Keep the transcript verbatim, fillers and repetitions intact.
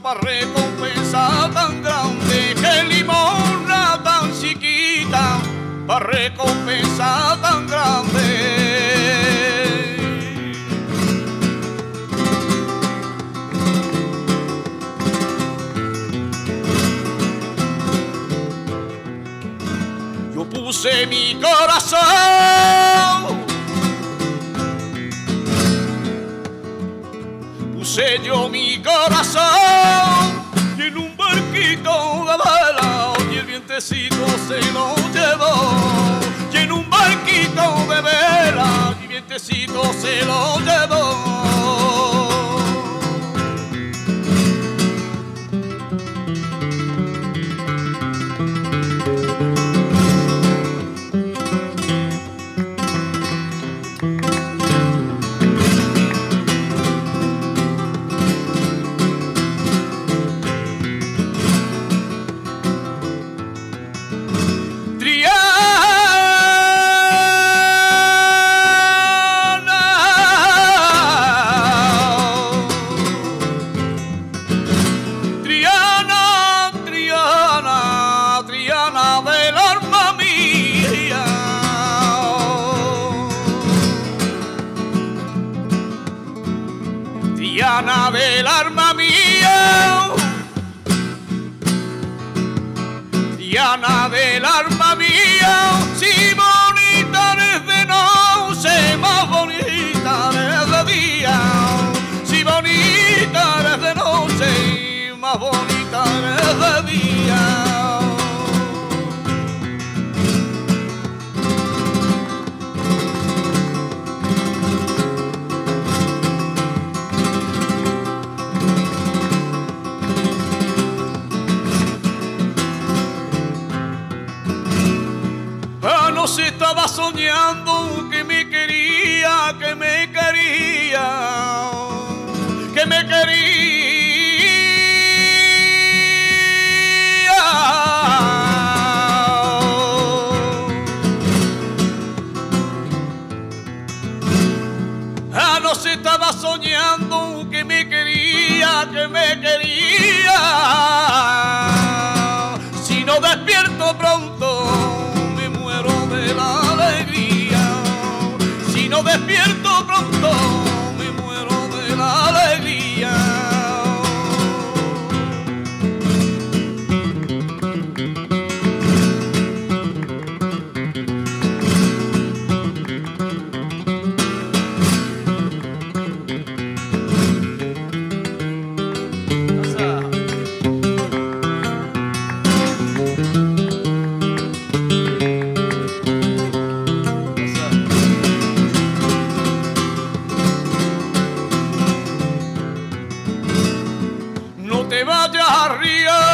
para recompensa tan grande, que limosna tan chiquita, para recompensa tan grande. Yo puse mi corazón, puse yo mi corazón y en un barquito de vela y el vientecito se lo llevó, y en un barquito de vela y el vientecito se lo llevó. Triana del alma mía, Triana del alma mía, si bonita eres de noche, más bonita eres de día, si bonita eres de noche, más bonita eres de día. Se estaba soñando que me quería, que me quería, que me quería. Ah, no se estaba soñando que me quería, que me quería. Si no despierto pronto, de la alegría, si no despierto pronto me muero de la alegría. No te vayas arriba,